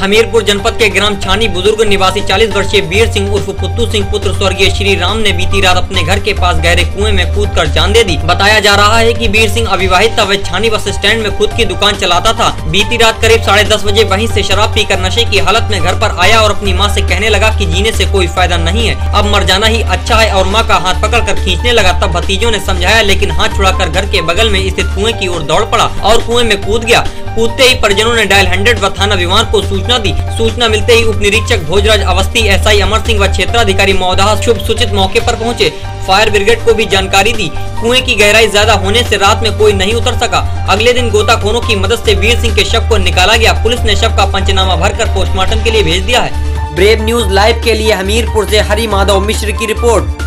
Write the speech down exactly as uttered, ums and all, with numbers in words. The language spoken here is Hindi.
हमीरपुर जनपद के ग्राम छानी बुजुर्ग निवासी चालीस वर्षीय वीर सिंह उर्फ पुत्तू सिंह पुत्र स्वर्गीय श्री राम ने बीती रात अपने घर के पास गहरे कुएं में कूदकर जान दे दी। बताया जा रहा है कि वीर सिंह अविवाहित था। वह छानी बस स्टैंड में खुद की दुकान चलाता था। बीती रात करीब साढ़े दस बजे वहीं से शराब पीकर नशे की हालत में घर पर आया और अपनी मां से कहने लगा कि जीने से कोई फायदा नहीं है, अब मर जाना ही अच्छा है, और मां का हाथ पकड़कर खींचने लगा। तब भतीजों ने समझाया, लेकिन हाथ छुड़ाकर घर के बगल में स्थित कुएं की ओर दौड़ पड़ा और कुएं में कूद गया। कूदते ही परिजनों ने डायल हंड्रेड व थाना विमान को सूचना दी। सूचना मिलते ही उप निरीक्षक भोजराज अवस्थी, एसआई अमर सिंह व क्षेत्राधिकारी मौदाहा शुभ सूचित मौके पर पहुंचे। फायर ब्रिगेड को भी जानकारी दी। कुएं की गहराई ज्यादा होने से रात में कोई नहीं उतर सका। अगले दिन गोताखोरों की मदद से वीर सिंह के शव को निकाला गया। पुलिस ने शव का पंचनामा भरकर पोस्टमार्टम के लिए भेज दिया है। ब्रेव न्यूज लाइव के लिए हमीरपुर से हरि माधव मिश्र की रिपोर्ट।